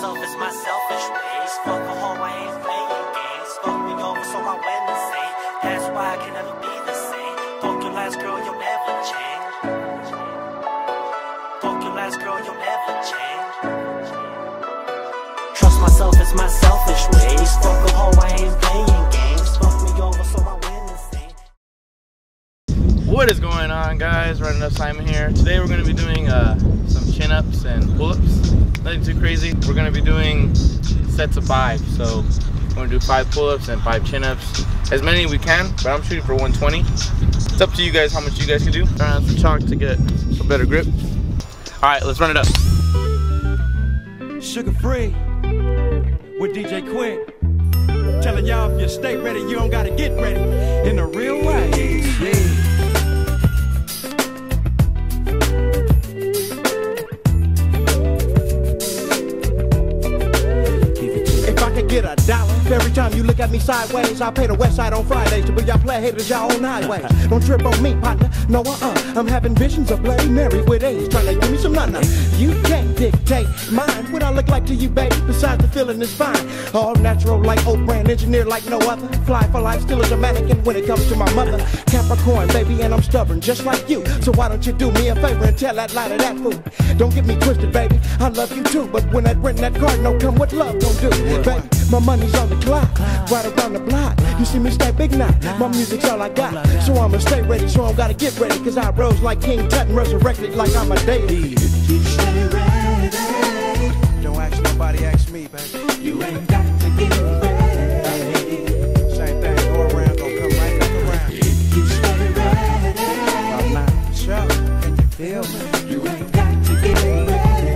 myself is my selfish ways. Fuck a hoe, I ain't playing games. Fuck me over so I win the same. That's why I can never be the same. Fuck your last girl, you'll never change. Fuck your last girl, you'll never change. Trust myself is my selfish ways. Fuck a hoe, I ain't playing games. Fuck me over so I win the same. What is going on, guys? Running Up Simon here. Today we're going to be doing some chin-ups and pull-ups. Nothing too crazy. We're going to be doing sets of 5. So we're going to do 5 pull-ups and 5 chin-ups. As many as we can, but I'm shooting for 120. It's up to you guys how much you guys can do. Trying out some chalk to get a better grip. Alright, let's run it up. Sugar free with DJ Quinn. Telling y'all if you stay ready, you don't gotta get ready in a real way. Yeah. Get a dollar every time you look at me sideways. I pay the West Side on Fridays to be y'all play haters y'all own highways. Don't trip on me, partner. No, I'm having visions of Bloody Mary with A's trying to give me some nana. You can't dictate mine. What I look like to you, baby? Besides the feeling is fine. All natural like old brand, engineer like no other. Fly for life, still as a mannequin when it comes to my mother. Capricorn, baby, and I'm stubborn just like you. So why don't you do me a favor and tell that lie to that fool? Don't get me twisted, baby. I love you too, but when that rent and that card don't come, what love don't do, baby? My money's on the clock, right around the block. You see me stay big now, my music's all I got. So I'ma stay ready, so I gotta get ready. Cause I rose like King Tut and resurrected like I'm a deity. Stay ready. Don't ask nobody, ask me, baby. You ain't got to get ready. Same thing, go around, gon' come right back around. You stay ready. I'm not sure, can you feel me? You ain't got to get ready.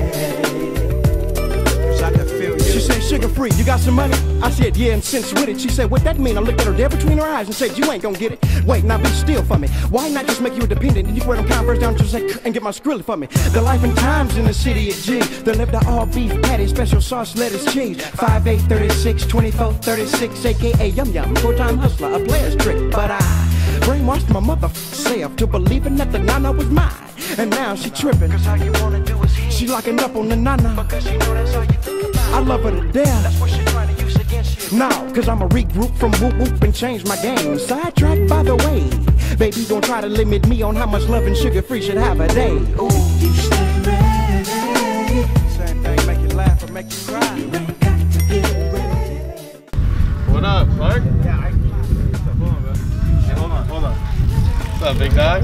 Cause I can feel you. She said, sugar free, you got some money? I said, yeah, and since with it. She said, what that mean? I looked at her dead between her eyes and said, you ain't gonna get it. Wait, now be still for me. Why not just make you independent? And you wear them Converse down just like and get my skrilla for me. The life and times in the city of G. They live the all beef patty, special sauce, lettuce, cheese. 5'8", 36, 24, 36, aka Yum Yum. Full-time hustler, a player's trick. But I brainwashed my mother self to believing that the nana was mine. And now she tripping. Cause all you wanna do is hit. She locking up on the nana. Because you know that's all you think about. I love her to death. That's what she trying to use against you. Now, cause I'ma regroup from whoop whoop and change my game. Sidetracked by the way. Baby gon' try to limit me on how much love and sugar free should have a day. Ooh. You stay ready. Same thing, make you laugh or make you cry. You ain't got to get ready. What up, Clark? Yeah, Hey, hold on. What's up, big dog?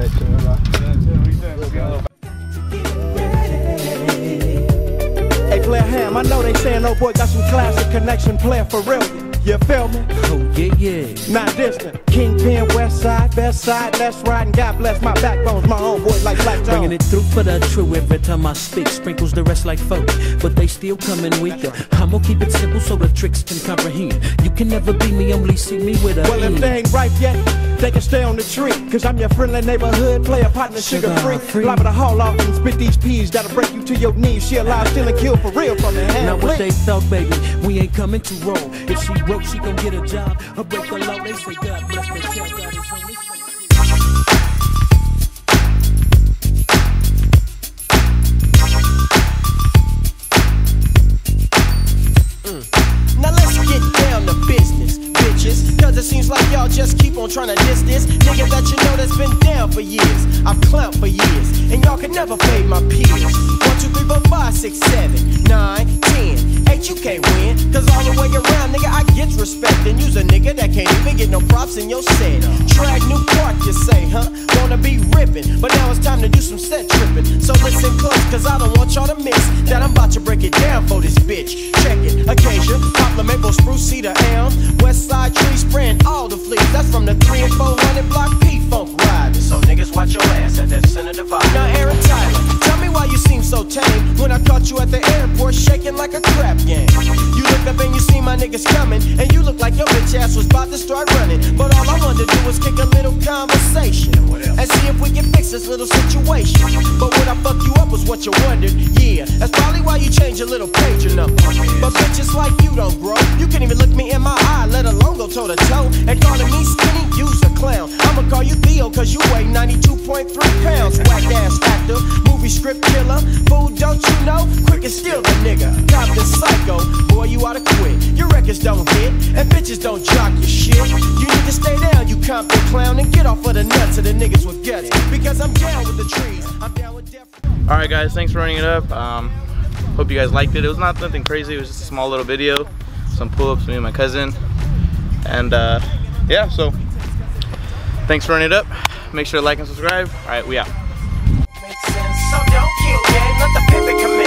Hey, player Ham, I know they saying old boy got some classic connection, player for real. You feel me? Oh, yeah. Not distant. Kingpin, west side, best side, let's ride. And God bless my backbones, my homeboys like Black John. Bringing it through for the true every time I speak. Sprinkles the rest like folk, but they still coming weaker. I'ma keep it simple so the tricks can comprehend. You can never be me, only see me with a well, if they ain't ripe yet, they can stay on the tree. Cause I'm your friendly neighborhood player, partner, sugar free. Liable to haul off and spit these peas. That'll break you to your knees. She alive, still and kill for real from the hand. Now what they thought, baby, we ain't coming to roll. If she broke, she gon' get a job. Or break the law, they say God bless, they tell God is on this side. Now let's get down to business, bitches. Cause it seems like y'all just keep on trying to diss this nigga that you know that's been down for years. I've clowned for years, and y'all can never fade my peers. 1, 2, 3, 4, 5, 6, 7, 9, 10. 8, you can't win. Cause all the way around, nigga, I get respect. And use a nigga that can't even get no props in your set. Drag New Park, you say, huh? Wanna be rippin', but now it's time to do some set trippin'. So listen close, cause I don't want y'all to miss that I'm about to break it down for this bitch. Check it, Acacia, Poplar, Maple, Spruce, Cedar, Elm, West Side trees spraying all the fleas. That's from the 3 and 400 block P-Funk riding. So niggas watch your ass at that center divide. Now Aaron Tyler, tell me why you seem so tame when I caught you at the airport shaking like a crap game. You look up and you see my niggas coming, and you look like your bitch ass was about to start running. But all I wanted to do was kick a little conversation and see if we can fix this little situation. But what I fuck you up was what you wondered. Yeah, that's probably why you changed your little pager number. But bitches like you don't grow. You can't even look me in my eye, let alone go toe to toe. And calling me skinny, you's a clown. I'ma call you Theo, cause you weigh 92.3 pounds. Whack ass actor, movie script killer. Fool, don't you know? Quick and steal the nigga. Got this psycho, boy, you oughta quit. Your records don't hit, and bitches don't jock your shit. You need to stay down, you Compton clown, and get off of the nuts of the niggas with guts. Because I'm down with the trees, I'm down with death. Alright guys, thanks for running it up. Hope you guys liked it. It was not nothing crazy, it was just a small little video. Some pull-ups, me and my cousin. And yeah, so thanks for running it up. Make sure to like and subscribe. Alright, we out. Makes sense, so don't kill, gang. Let the pivot come